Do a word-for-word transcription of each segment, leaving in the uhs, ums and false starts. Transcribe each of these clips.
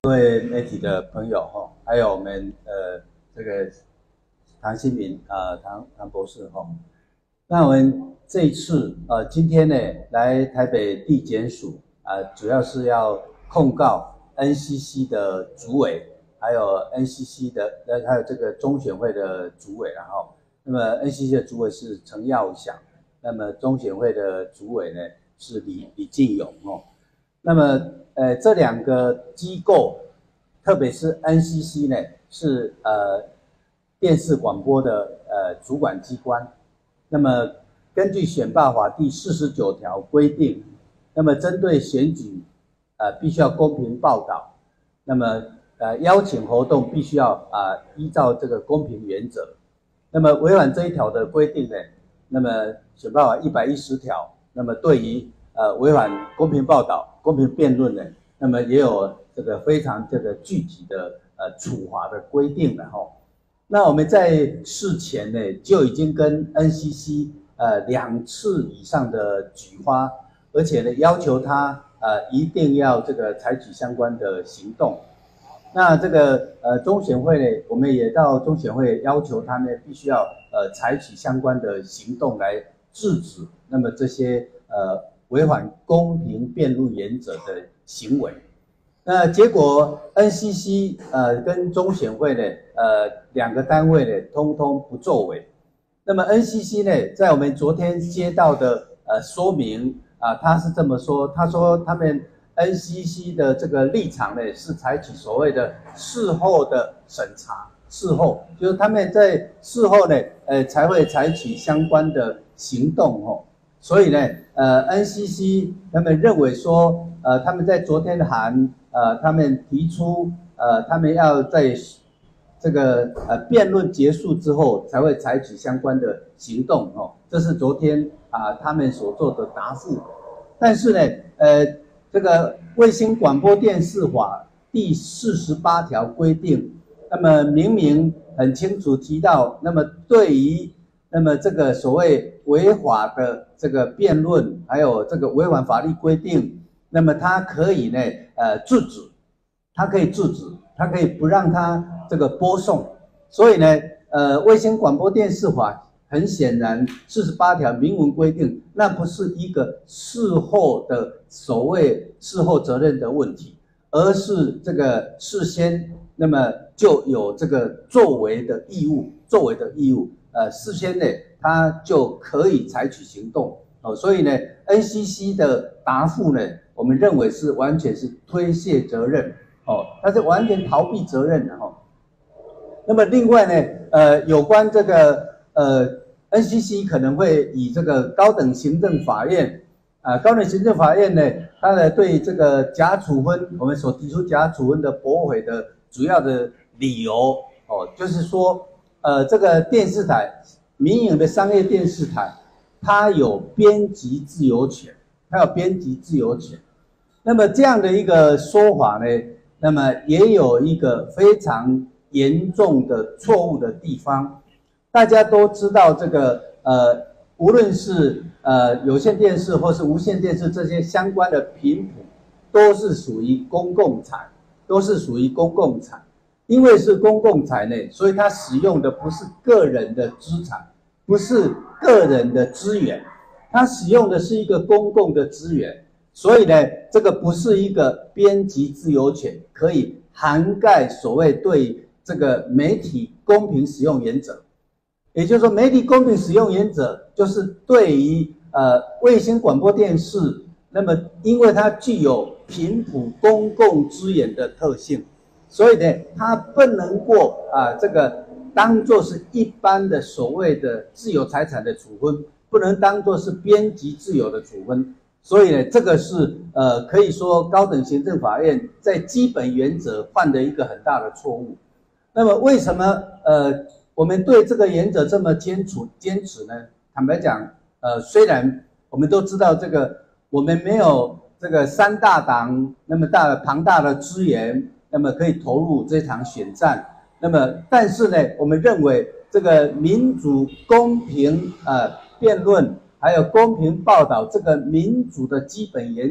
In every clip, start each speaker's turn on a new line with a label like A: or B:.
A: 各位媒体的朋友哈，还有我们呃这个唐新民啊、呃、唐唐博士哈，那我们这一次呃今天呢来台北地检署啊、呃，主要是要控告 N C C 的主委，还有 N C C 的呃还有这个中选会的主委，然后那么 N C C 的主委是陈耀祥，那么中选会的主委呢是李李进勇哦，那么呃，这两个机构，特别是 N C C 呢，是呃电视广播的呃主管机关。那么根据选罢法第四十九条规定，那么针对选举，呃必须要公平报道。那么呃邀请活动必须要啊、呃、依照这个公平原则。那么违反这一条的规定呢，那么选罢法一百一十条，那么对于呃违反公平报道、公平辩论呢，那么也有这个非常这个具体的呃处罚的规定了哈。那我们在事前呢就已经跟 N C C 呃两次以上的举发，而且呢要求他呃一定要这个采取相关的行动。那这个呃中选会呢，我们也到中选会要求他呢必须要呃采取相关的行动来制止那么这些呃违反公平辩论原则的行为。那结果 N C C 呃跟中选会呢呃两个单位呢通通不作为。那么 N C C 呢在我们昨天接到的呃说明啊、呃，他是这么说，他说他们 N C C 的这个立场呢是采取所谓的事后的审查，事后就是他们在事后呢呃才会采取相关的行动哦。所以呢呃 N C C 他们认为说呃他们在昨天的函呃他们提出呃他们要在这个呃辩论结束之后才会采取相关的行动哦，这是昨天啊、呃、他们所做的答复。但是呢呃这个卫星广播电视法第四十八条规定，那么明明很清楚提到，那么对于那么这个所谓违法的这个辩论，还有这个违反法律规定，那么它可以呢呃制止，它可以制止，它可以不让它这个播送。所以呢呃卫星广播电视法很显然四十八条明文规定，那不是一个事后的所谓事后责任的问题，而是这个事先那么就有这个作为的义务，作为的义务，呃，事先呢他就可以采取行动哦。所以呢 ，N C C 的答复呢，我们认为是完全是推卸责任哦，他是完全逃避责任的哈、哦。那么另外呢，呃，有关这个呃 N C C 可能会以这个高等行政法院啊、呃，高等行政法院呢，它的对这个假处分，我们所提出假处分的驳回的主要的理由哦，就是说，呃，这个电视台，民营的商业电视台，它有编辑自由权，它有编辑自由权。那么这样的一个说法呢，那么也有一个非常严重的错误的地方。大家都知道这个呃，无论是呃有线电视或是无线电视这些相关的频谱，都是属于公共财，都是属于公共财。因为是公共财呢，所以它使用的不是个人的资产，不是个人的资源，它使用的是一个公共的资源。所以呢，这个不是一个编辑自由权可以涵盖所谓对这个媒体公平使用原则。也就是说，媒体公平使用原则就是对于呃卫星广播电视，那么因为它具有频谱公共资源的特性，所以呢，它不能够啊这个当作是一般的所谓的自有财产的处分，不能当作是编辑自由的处分。所以呢，这个是呃可以说高等行政法院在基本原则犯的一个很大的错误。那么为什么呃我们对这个原则这么坚持坚持呢？坦白讲，呃虽然我们都知道这个我们没有这个三大党那么大的庞大的资源，那么可以投入这场选战，那么但是呢，我们认为这个民主公平呃辩论。还有公平报道这个民主的基本原则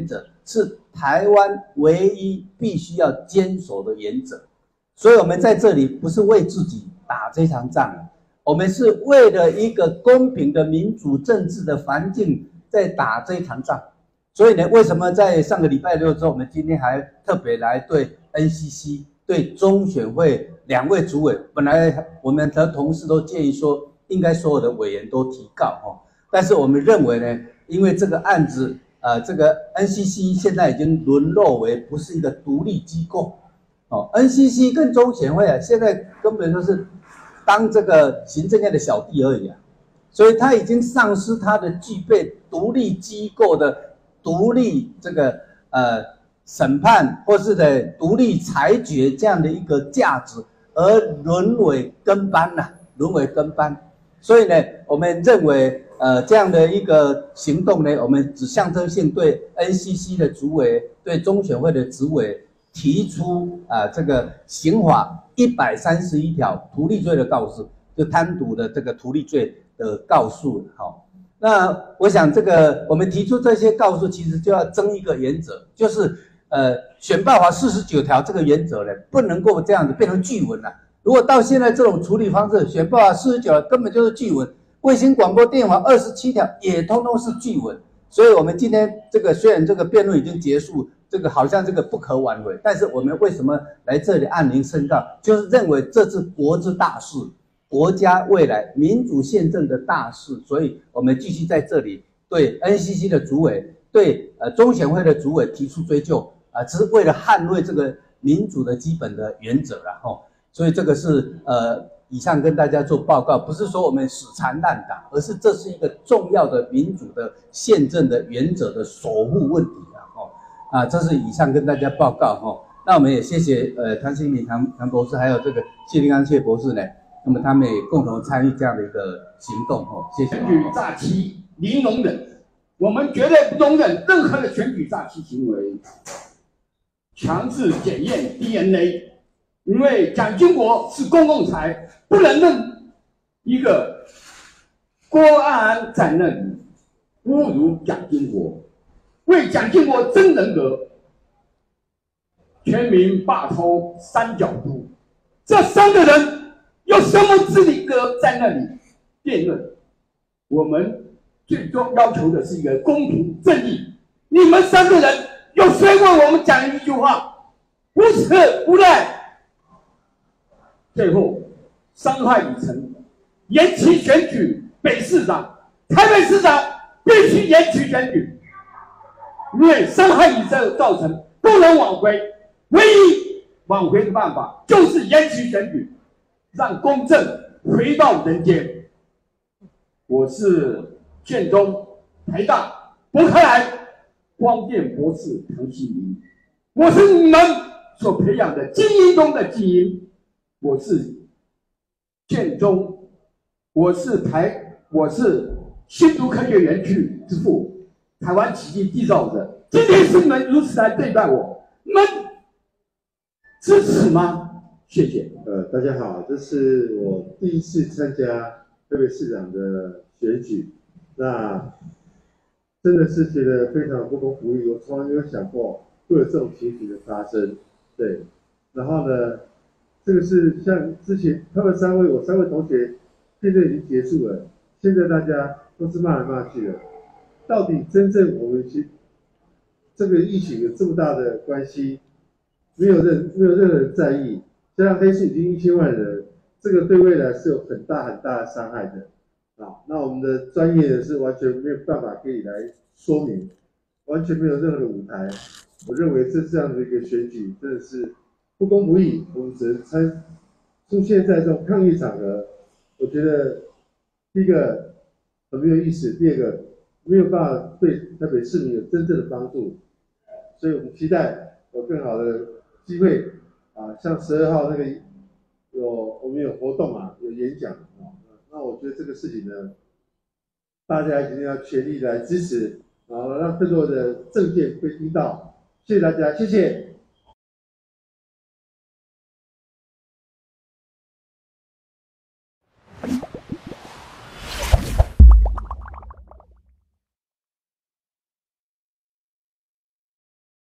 A: 是台湾唯一必须要坚守的原则。所以我们在这里不是为自己打这场仗，我们是为了一个公平的民主政治的环境在打这场仗。所以呢，为什么在上个礼拜六之后，我们今天还特别来对 N C C、对中选会两位主委，本来我们的同事都建议说，应该所有的委员都提告哈，但是我们认为呢，因为这个案子，呃，这个 N C C 现在已经沦落为不是一个独立机构，哦 ，N C C 跟中选会啊，现在根本就是当这个行政院的小弟而已啊，所以他已经丧失他的具备独立机构的。独立这个呃审判或是的独立裁决这样的一个价值，而沦为跟班呐、啊，沦为跟班。所以呢，我们认为呃这样的一个行动呢，我们只象征性对 N C C 的主委、对中选会的主委提出啊、呃、这个刑法一百三十一条图利罪的告诉，就贪渎的这个图利罪的告诉，好、哦。那我想，这个我们提出这些告诉，其实就要争一个原则，就是呃，选罢法四十九条这个原则呢，不能够这样子变成句文了。如果到现在这种处理方式，选罢法四十九条根本就是句文，卫星广播电法二十七条也通通是句文。所以，我们今天这个虽然这个辩论已经结束，这个好像这个不可挽回，但是我们为什么来这里按铃申告，就是认为这是国之大事。国家未来民主宪政的大事，所以我们继续在这里对 N C C 的主委、对呃中选会的主委提出追究啊、呃，只是为了捍卫这个民主的基本的原则啦吼。所以这个是呃以上跟大家做报告，不是说我们死缠烂打，而是这是一个重要的民主的宪政的原则的守护问题啦吼啊，这是以上跟大家报告吼。那我们也谢谢呃唐新民唐唐博士，还有这个谢立刚谢博士呢。那么他们也共同参与这样的一个行动哦，谢谢。
B: 选举诈欺零容忍，我们绝对不容忍任何的选举诈欺行为，强制检验 D N A， 因为蒋经国是公共财，不能让一个郭安安在那里侮辱蒋经国，为蒋经国争人格，全民罢偷三角都，这三个人。有什么资格在那里辩论？我们最终要求的是一个公平正义。你们三个人有谁为我们讲一句话？无耻无赖！最后伤害已成，延期选举北市长、台北市长必须延期选举，因为伤害已造成，不能挽回。唯一挽回的办法就是延期选举。让公正回到人间。我是建中、台大、伯克莱光电博士唐希明，我是你们所培养的精英中的精英。我是建中，我是台，我是新竹科学园区之父，台湾奇迹缔造者。今天是你们如此来对待我，你们支持吗？谢谢。
C: 呃，大家好，这是我第一次参加台北市长的选举，那真的是觉得非常不公不义，我从来没有想过会有这种情形的发生。对，然后呢，这个是像之前他们三位，我三位同学现在已经结束了，现在大家都是骂来骂去的，到底真正我们其这个疫情有这么大的关系，没有任没有任何人在意。加上黑数已经一千万人，这个对未来是有很大很大的伤害的啊。那我们的专业是完全没有办法可以来说明，完全没有任何的舞台。我认为这这样的一个选举真的是不公不义，我们只能参出现在这种抗议场合，我觉得第一个很没有意思，第二个没有办法对台北市民有真正的帮助，所以我们期待有更好的机会。啊，像十二号那个有我们有活动啊，有演讲啊，那我觉得这个事情呢，大家一定要全力来支持，然后让更多的政见被听到。谢谢大家，谢谢。